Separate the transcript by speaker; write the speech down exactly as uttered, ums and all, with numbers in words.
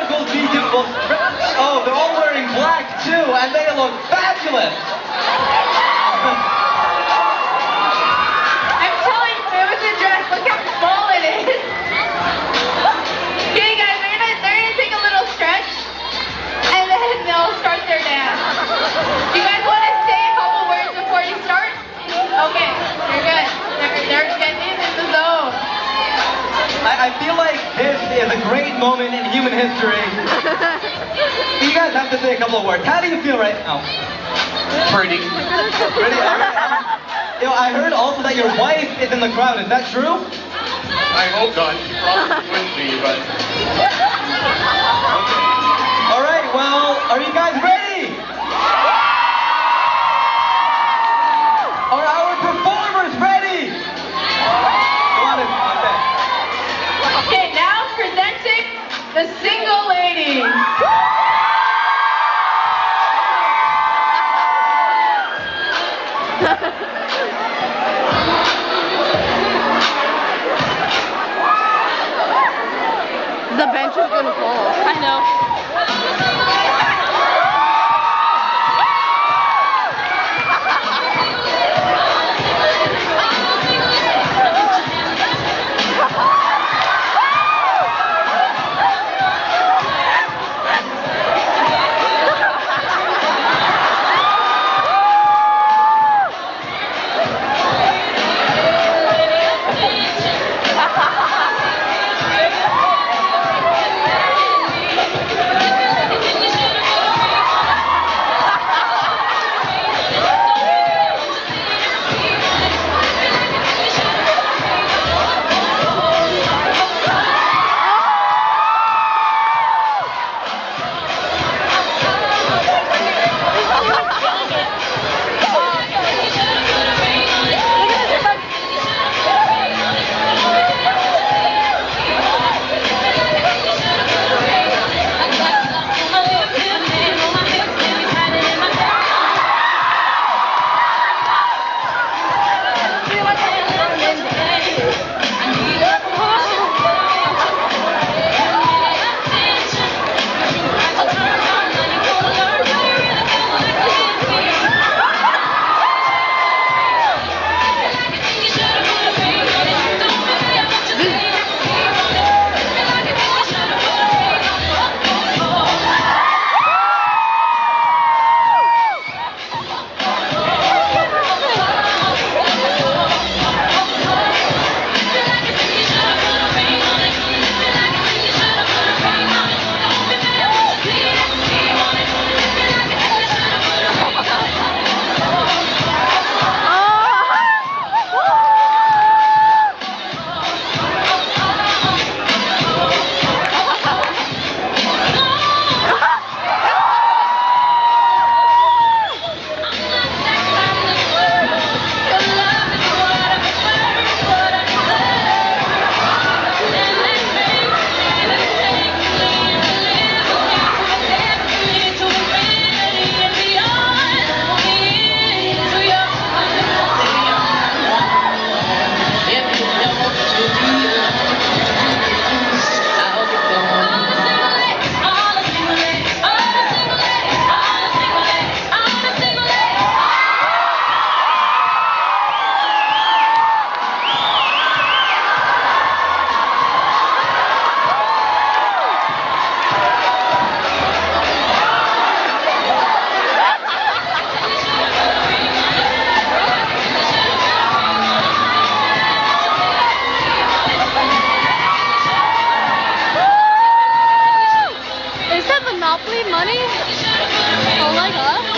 Speaker 1: miracles be beautiful. Oh, they're all wearing black too, and they look fabulous.
Speaker 2: I'm telling you, it was a dress. Look how small it is. Okay, guys, they're gonna they're gonna take a little stretch, and then they'll start their dance. Do you guys want to say a couple words before you start? Okay, you're good. They're they're getting in the zone.
Speaker 1: I, I feel like this is a great moment in human history. You guys have to say a couple of words. How do you feel right now?
Speaker 3: Pretty.
Speaker 1: Pretty? All right. You know, I heard also that your wife is in the crowd. Is that true?
Speaker 3: I hope not. She probably wouldn't be, but... Okay.
Speaker 1: All right, well, are you guys ready? Are our performers ready? Come on in. Okay.
Speaker 2: Okay, now presenting the single ladies.
Speaker 4: The bench is gonna fall. I know. Monopoly money? Oh my god.